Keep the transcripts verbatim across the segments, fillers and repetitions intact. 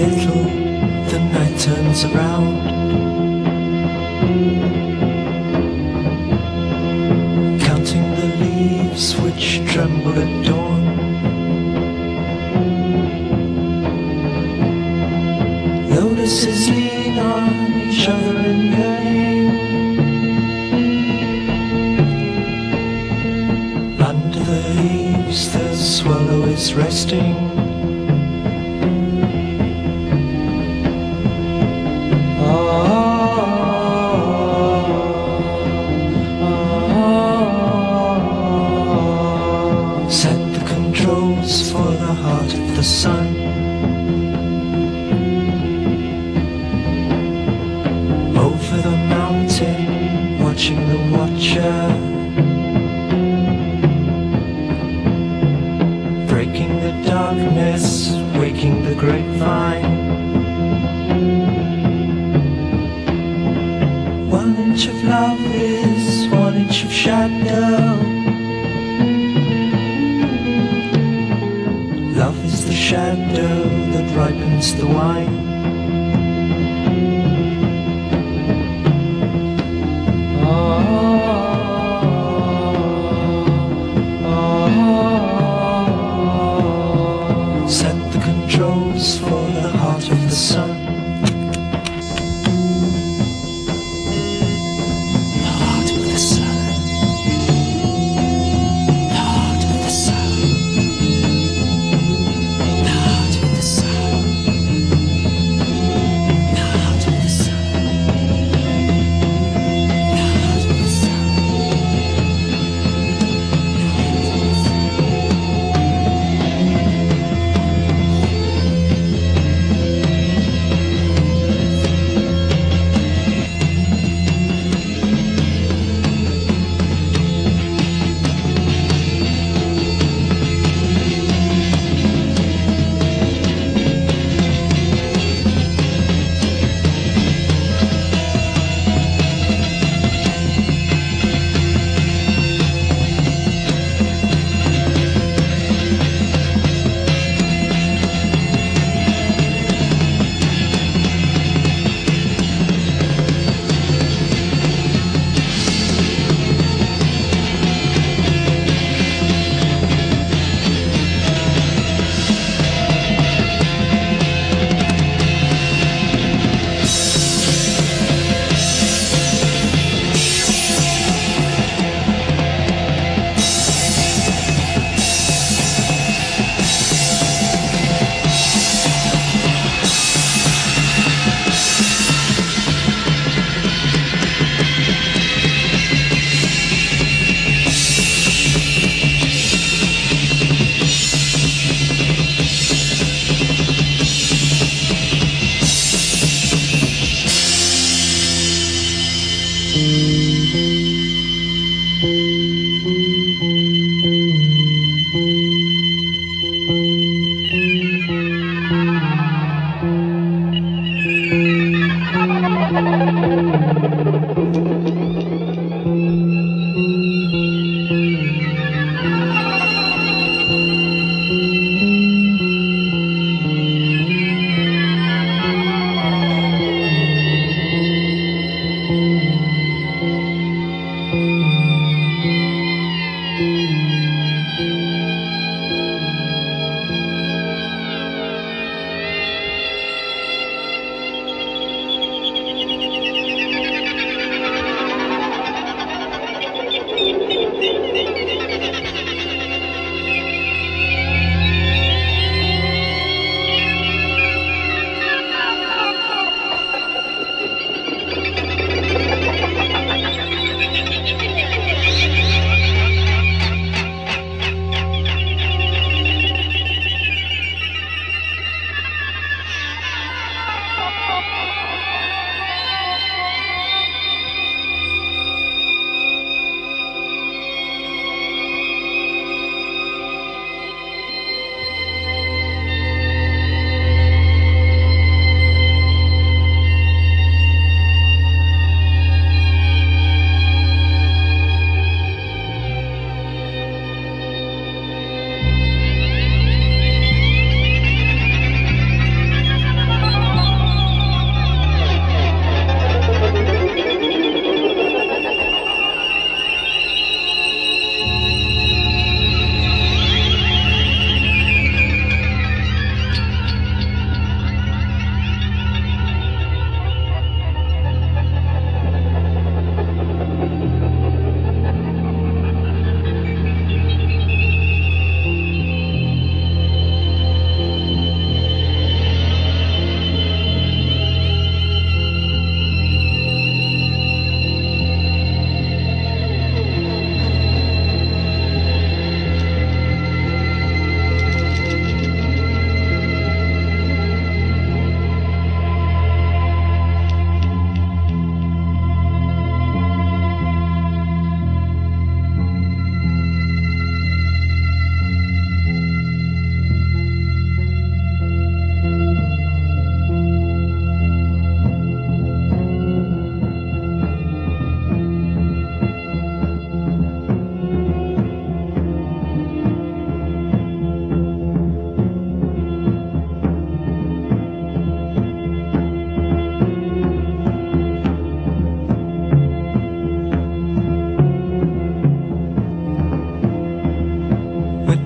little, the night turns around. Counting the leaves which tremble at dawn. Lotuses lean on each other in yearning. Under the leaves the swallow is resting. For the heart of the sun. Over the mountain, watching the watcher, breaking the darkness, waking the grapevine. One inch of love is one inch of shadow. Love is the shadow that ripens the wine. Set the controls for the heart of the sun.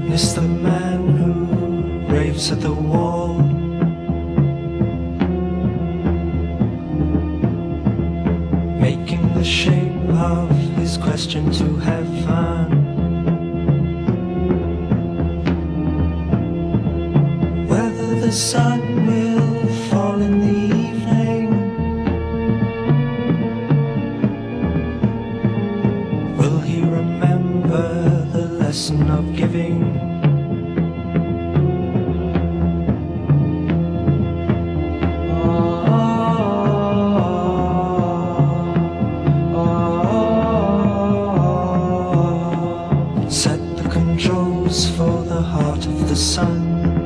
Miss the man who raves at the wall, making the shape of his question to heaven. Whether the sun will fall in the evening, will he remember the lesson of giving? Set the controls for the heart of the sun.